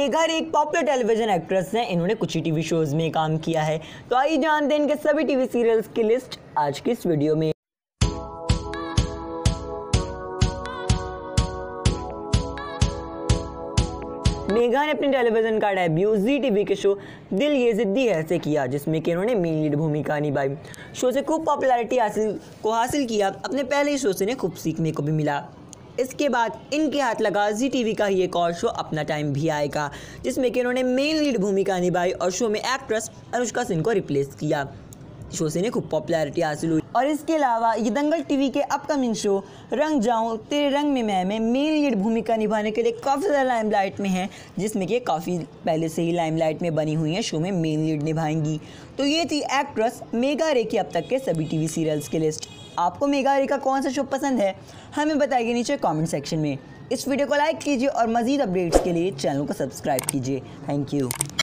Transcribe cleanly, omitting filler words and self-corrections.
मेघा रे एक popular television actress हैं। इन्होंने कुछ ही टीवी शोज में काम किया है। तो आइए जानते हैं इनके सभी टीवी सीरियल्स की लिस्ट आज की इस वीडियो में। मेघा ने अपने टेलीविजन का डेब्यू जी टीवी के शो दिल ये जिद्दी है से किया, जिसमें कि इन्होंने मेन लीड भूमिका निभाई। शो से खूब पॉपुलैरिटी हासिल किया। अपने पहले शो से इन्हें खूब सीखने को भी मिला। इसके बाद इनके हाथ लगा जी टीवी का ही एक और शो अपना टाइम भी आएगा, जिसमें कि इन्होंने मेन लीड भूमिका निभाई और शो में एक्ट्रेस अनुष्का सिंह को रिप्लेस किया। शो से इन्हें खूब पॉपुलैरिटी हासिल हुई। और इसके अलावा ये दंगल टीवी के अपकमिंग शो रंग जाऊं तेरे रंग में मैं मेन लीड भूमिका निभाने के लिए काफ़ी ज़्यादा लाइमलाइट में हैं, जिसमें कि काफ़ी पहले से ही लाइमलाइट में बनी हुई हैं। शो में मेन लीड निभाएंगी। तो ये थी एक्ट्रेस मेघा रे की अब तक के सभी टीवी सीरियल्स की लिस्ट। आपको मेघा रे का कौन सा शो पसंद है हमें बताइए नीचे कमेंट सेक्शन में। इस वीडियो को लाइक कीजिए और मज़ीद अपडेट्स के लिए चैनल को सब्सक्राइब कीजिए। Thank you.